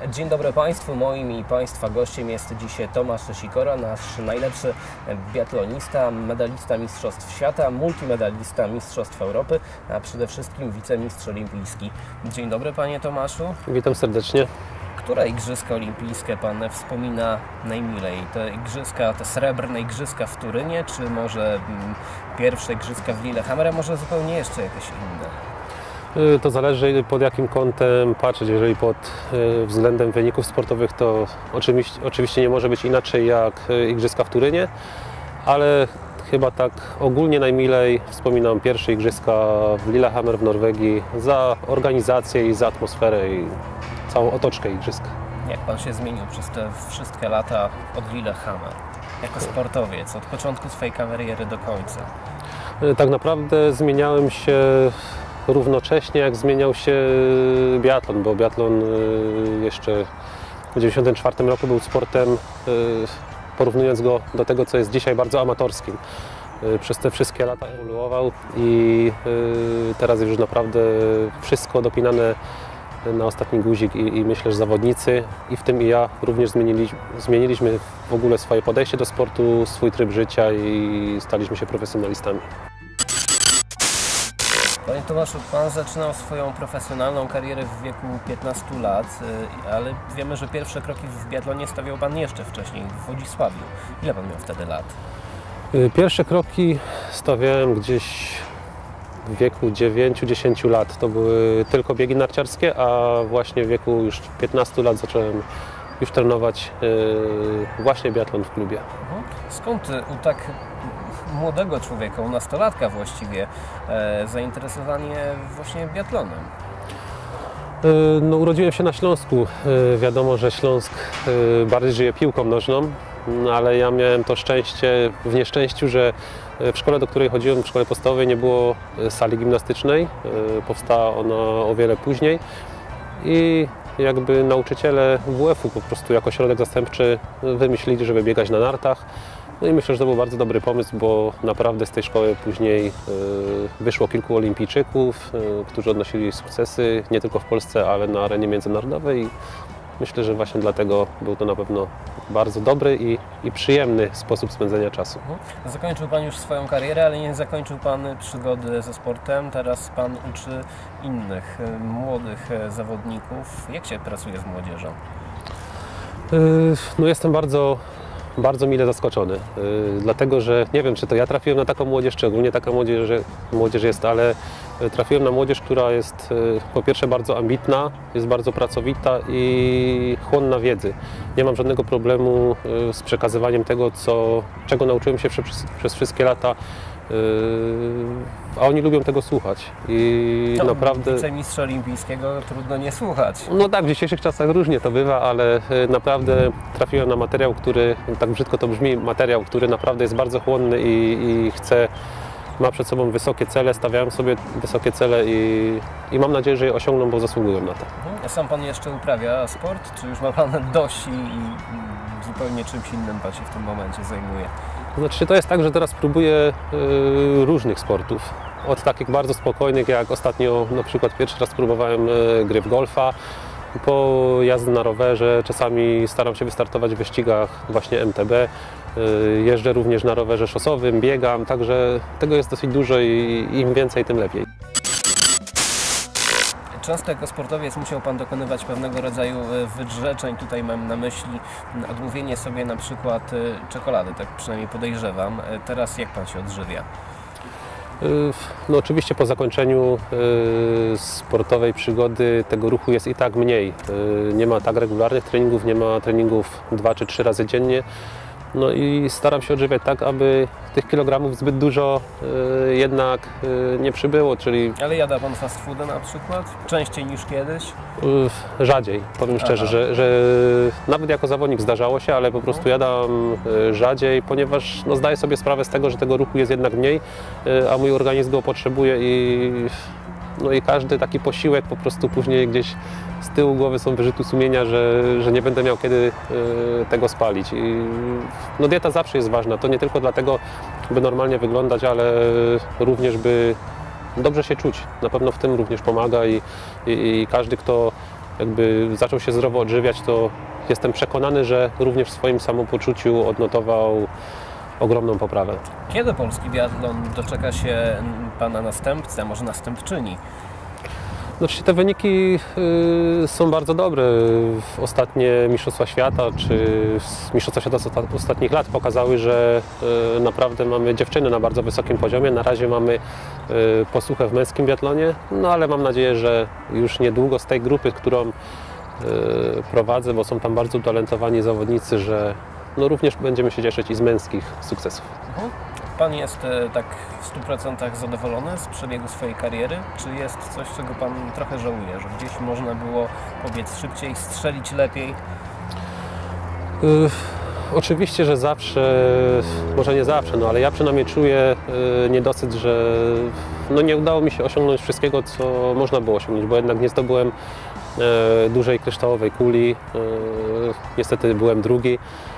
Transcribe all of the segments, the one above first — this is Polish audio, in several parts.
Dzień dobry Państwu, moim i Państwa gościem jest dzisiaj Tomasz Sikora, nasz najlepszy biatlonista, medalista Mistrzostw Świata, multimedalista Mistrzostw Europy, a przede wszystkim wicemistrz olimpijski. Dzień dobry Panie Tomaszu. Witam serdecznie. Które igrzyska olimpijskie Pan wspomina najmilej? Te igrzyska, te srebrne igrzyska w Turynie, czy może pierwsze igrzyska w Lillehammer, a może zupełnie jeszcze jakieś inne? To zależy pod jakim kątem patrzeć. Jeżeli pod względem wyników sportowych, to oczywiście nie może być inaczej jak igrzyska w Turynie, ale chyba tak ogólnie najmilej wspominam pierwsze igrzyska w Lillehammer w Norwegii za organizację i za atmosferę i całą otoczkę igrzysk. Jak Pan się zmienił przez te wszystkie lata od Lillehammer jako sportowiec, od początku swojej kariery do końca? Tak naprawdę zmieniałem się równocześnie jak zmieniał się biatlon, bo biatlon jeszcze w 1994 roku był sportem, porównując go do tego, co jest dzisiaj, bardzo amatorskim. Przez te wszystkie lata ewoluował i teraz już naprawdę wszystko dopinane na ostatni guzik i myślę, że zawodnicy, i w tym i ja, również zmieniliśmy w ogóle swoje podejście do sportu, swój tryb życia i staliśmy się profesjonalistami. Panie Tomaszu, Pan zaczynał swoją profesjonalną karierę w wieku 15 lat, ale wiemy, że pierwsze kroki w biatlonie stawiał Pan jeszcze wcześniej, w Wodzisławiu. Ile Pan miał wtedy lat? Pierwsze kroki stawiałem gdzieś w wieku 9-10 lat. To były tylko biegi narciarskie, a właśnie w wieku już 15 lat zacząłem już trenować właśnie biatlon w klubie. Skąd u tak młodego człowieka, u nastolatka właściwie, zainteresowanie właśnie biatlonem? No, urodziłem się na Śląsku. Wiadomo, że Śląsk bardziej żyje piłką nożną, ale ja miałem to szczęście w nieszczęściu, że w szkole, do której chodziłem, w szkole podstawowej, nie było sali gimnastycznej. Powstała ona o wiele później i jakby nauczyciele WF-u po prostu jako środek zastępczy wymyślili, żeby biegać na nartach. No i myślę, że to był bardzo dobry pomysł, bo naprawdę z tej szkoły później wyszło kilku olimpijczyków, którzy odnosili sukcesy nie tylko w Polsce, ale na arenie międzynarodowej. Myślę, że właśnie dlatego był to na pewno bardzo dobry i przyjemny sposób spędzenia czasu. Zakończył Pan już swoją karierę, ale nie zakończył Pan przygody ze sportem. Teraz Pan uczy innych, młodych zawodników. Jak się pracuje z młodzieżą? No, jestem bardzo mile zaskoczony, dlatego że nie wiem, czy to ja trafiłem na taką młodzież, czy ogólnie taka młodzież jest, ale trafiłem na młodzież, która jest po pierwsze bardzo ambitna, jest bardzo pracowita i chłonna wiedzy. Nie mam żadnego problemu z przekazywaniem tego, czego nauczyłem się przez wszystkie lata, a oni lubią tego słuchać i no, naprawdę... Wicemistrza olimpijskiego trudno nie słuchać. No tak, w dzisiejszych czasach różnie to bywa, ale naprawdę trafiłem na materiał, który, tak brzydko to brzmi, materiał, który naprawdę jest bardzo chłonny i ma przed sobą wysokie cele, stawiałem sobie wysokie cele i mam nadzieję, że je osiągną, bo zasługują na to. A sam Pan jeszcze uprawia sport, czy już ma Pan dość i zupełnie czymś innym Pan się w tym momencie zajmuje? Znaczy, to jest tak, że teraz próbuję różnych sportów. Od takich bardzo spokojnych, jak ostatnio na przykład pierwszy raz próbowałem gry w golfa, po jazdy na rowerze, czasami staram się wystartować w wyścigach właśnie MTB. Jeżdżę również na rowerze szosowym, biegam, także tego jest dosyć dużo i im więcej, tym lepiej. Często jako sportowiec musiał Pan dokonywać pewnego rodzaju wydrzeczeń. Tutaj mam na myśli odmówienie sobie na przykład czekolady, tak przynajmniej podejrzewam. Teraz jak Pan się odżywia? No oczywiście po zakończeniu sportowej przygody tego ruchu jest i tak mniej. Nie ma tak regularnych treningów, nie ma treningów 2 czy 3 razy dziennie. No i staram się odżywiać tak, aby tych kilogramów zbyt dużo jednak nie przybyło, czyli... Ale jada Pan fast foody na przykład? Częściej niż kiedyś? Rzadziej, powiem szczerze, że nawet jako zawodnik zdarzało się, ale po prostu jadam rzadziej, ponieważ no, zdaję sobie sprawę z tego, że tego ruchu jest jednak mniej, a mój organizm go potrzebuje no i każdy taki posiłek po prostu później gdzieś z tyłu głowy są wyrzuty sumienia, że nie będę miał kiedy tego spalić. No dieta zawsze jest ważna, to nie tylko dlatego, by normalnie wyglądać, ale również by dobrze się czuć. Na pewno w tym również pomaga i każdy, kto jakby zaczął się zdrowo odżywiać, to jestem przekonany, że również w swoim samopoczuciu odnotował ogromną poprawę. Kiedy polski biatlon doczeka się Pana następcy, a może następczyni? Znaczy, te wyniki są bardzo dobre. Ostatnie Mistrzostwa Świata czy Mistrzostwa Świata z ostatnich lat pokazały, że naprawdę mamy dziewczyny na bardzo wysokim poziomie. Na razie mamy posłuchę w męskim biatlonie, no ale mam nadzieję, że już niedługo z tej grupy, którą prowadzę, bo są tam bardzo utalentowani zawodnicy, że no również będziemy się cieszyć i z męskich sukcesów. Pan jest tak w 100% zadowolony z przebiegu swojej kariery? Czy jest coś, czego Pan trochę żałuje, że gdzieś można było pobiec szybciej, strzelić lepiej? Oczywiście, że zawsze, może nie zawsze, no ale ja przynajmniej czuję niedosyt, że no nie udało mi się osiągnąć wszystkiego, co można było osiągnąć, bo jednak nie zdobyłem dużej kryształowej kuli, niestety byłem drugi.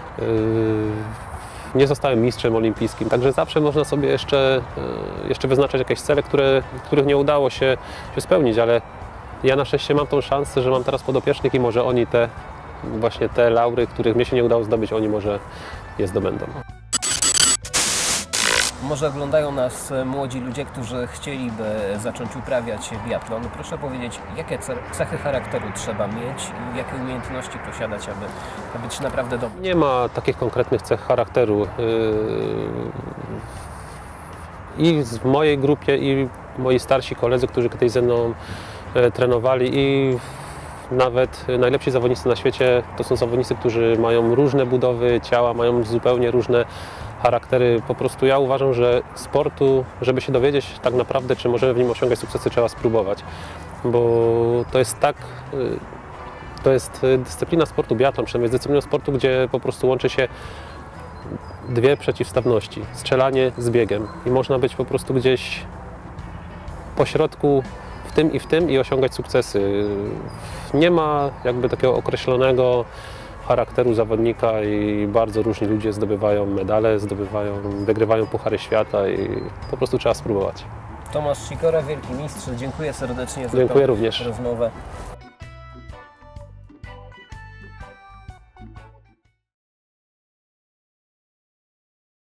Nie zostałem mistrzem olimpijskim, także zawsze można sobie jeszcze wyznaczać jakieś cele, których nie udało się spełnić, ale ja na szczęście mam tą szansę, że mam teraz podopiecznych i może oni właśnie te laury, których mnie się nie udało zdobyć, oni może je zdobędą. Może oglądają nas młodzi ludzie, którzy chcieliby zacząć uprawiać biatlon. Proszę powiedzieć, jakie cechy charakteru trzeba mieć i jakie umiejętności posiadać, aby być naprawdę dobrym? Nie ma takich konkretnych cech charakteru. I w mojej grupie, i moi starsi koledzy, którzy kiedyś ze mną trenowali, i nawet najlepsi zawodnicy na świecie to są zawodnicy, którzy mają różne budowy ciała, mają zupełnie różne charaktery. Po prostu ja uważam, że sportu, żeby się dowiedzieć tak naprawdę, czy możemy w nim osiągać sukcesy, trzeba spróbować. Bo to jest dyscyplina sportu biatlon, przynajmniej jest dyscypliną sportu, gdzie po prostu łączy się dwie przeciwstawności. Strzelanie z biegiem. I można być po prostu gdzieś po środku w tym i osiągać sukcesy. Nie ma jakby takiego określonego charakteru zawodnika i bardzo różni ludzie zdobywają medale, wygrywają puchary świata i po prostu trzeba spróbować. Tomasz Sikora, wielki mistrz, dziękuję serdecznie za Dziękuję tę również. rozmowę.